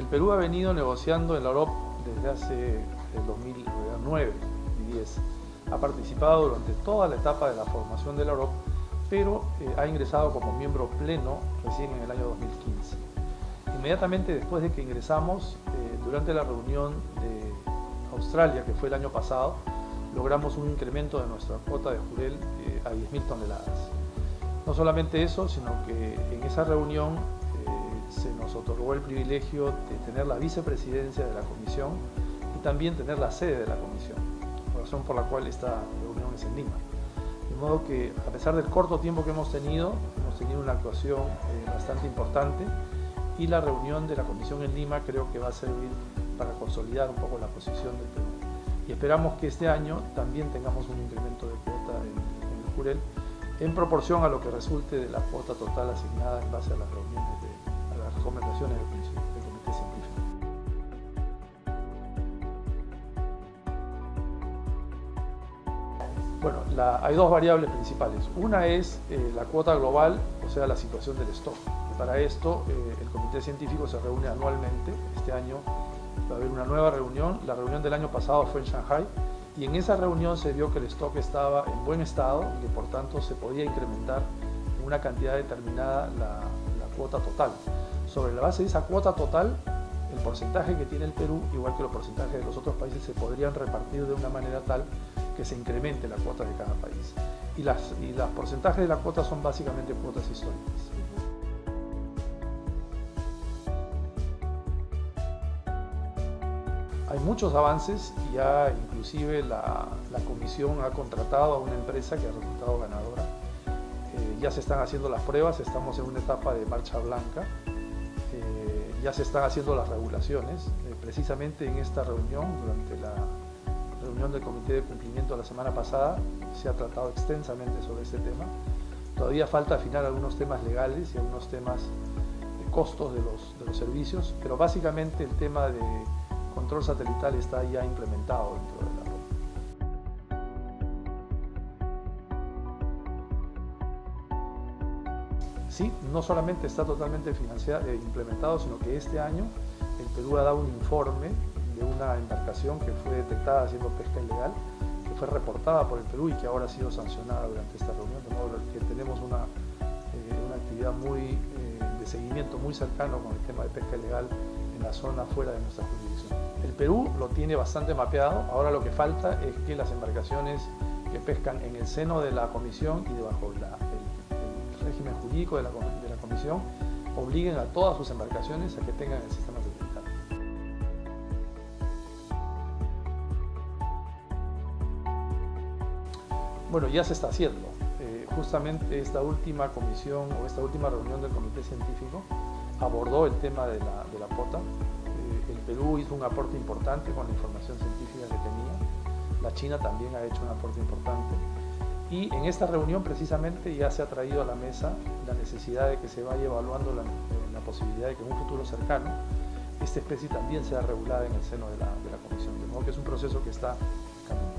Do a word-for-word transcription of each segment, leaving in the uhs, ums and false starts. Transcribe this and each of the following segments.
El Perú ha venido negociando en la O R O P desde hace el dos mil nueve y diez. Ha participado durante toda la etapa de la formación de la O R O P, pero eh, ha ingresado como miembro pleno recién en el año dos mil quince. Inmediatamente después de que ingresamos, eh, durante la reunión de Australia, que fue el año pasado, logramos un incremento de nuestra cuota de jurel eh, a diez mil toneladas. No solamente eso, sino que en esa reunión eh, se nos otorgó el privilegio de tener la vicepresidencia de la comisión y también tener la sede de la comisión, razón por la cual esta reunión es en Lima. De modo que, a pesar del corto tiempo que hemos tenido, hemos tenido una actuación eh, bastante importante, y la reunión de la comisión en Lima creo que va a servir para consolidar un poco la posición del Perú. Y esperamos que este año también tengamos un incremento de cuota en, en el jurel, en proporción a lo que resulte de la cuota total asignada en base a las reuniones, de, a las recomendaciones del, del Comité Científico. Bueno, la, hay dos variables principales. Una es eh, la cuota global, o sea, la situación del stock. Y para esto, eh, el Comité Científico se reúne anualmente. Este año va a haber una nueva reunión. La reunión del año pasado fue en Shanghái, y en esa reunión se vio que el stock estaba en buen estado y que por tanto se podía incrementar en una cantidad determinada la, la cuota total. Sobre la base de esa cuota total, el porcentaje que tiene el Perú, igual que los porcentajes de los otros países, se podrían repartir de una manera tal que se incremente la cuota de cada país. Y, las, y los porcentajes de la cuota son básicamente cuotas históricas. Hay muchos avances y ya inclusive la, la comisión ha contratado a una empresa que ha resultado ganadora. Eh, ya se están haciendo las pruebas, estamos en una etapa de marcha blanca. Eh, ya se están haciendo las regulaciones. Eh, precisamente en esta reunión, durante la reunión del Comité de Cumplimiento la semana pasada, se ha tratado extensamente sobre este tema. Todavía falta afinar algunos temas legales y algunos temas de costos de los, de los servicios, pero básicamente el tema de control satelital está ya implementado dentro de la O R O P. Sí, no solamente está totalmente financiado, eh, implementado, sino que este año el Perú ha dado un informe de una embarcación que fue detectada haciendo pesca ilegal, que fue reportada por el Perú y que ahora ha sido sancionada durante esta reunión, de modo que tenemos una, eh, una actividad muy, eh, de seguimiento muy cercano con el tema de pesca ilegal en la zona fuera de nuestra jurisdicción. El Perú lo tiene bastante mapeado. Ahora lo que falta es que las embarcaciones que pescan en el seno de la comisión y debajo la, el, el régimen jurídico de la, de la comisión obliguen a todas sus embarcaciones a que tengan el sistema satelital. Bueno, ya se está haciendo. Eh, justamente esta última comisión o esta última reunión del Comité Científico abordó el tema de la, de la cuota. Eh, el Perú hizo un aporte importante con la información científica que tenía. La China también ha hecho un aporte importante. Y en esta reunión precisamente ya se ha traído a la mesa la necesidad de que se vaya evaluando la, eh, la posibilidad de que en un futuro cercano esta especie también sea regulada en el seno de la, de la Comisión. De modo que es un proceso que está caminando.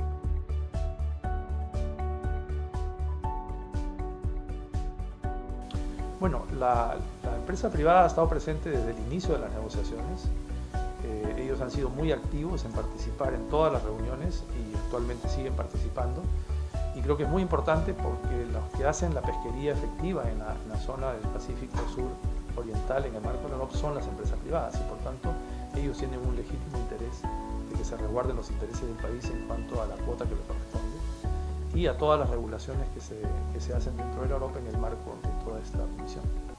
Bueno, la, la empresa privada ha estado presente desde el inicio de las negociaciones. Eh, ellos han sido muy activos en participar en todas las reuniones y actualmente siguen participando. Y creo que es muy importante porque los que hacen la pesquería efectiva en la, en la zona del Pacífico Sur Oriental, en el marco de la O R O P, son las empresas privadas y por tanto ellos tienen un legítimo interés de que se resguarden los intereses del país en cuanto a la cuota que le corresponde y a todas las regulaciones que se, que se hacen dentro de la O R O P en el marco de toda esta comisión.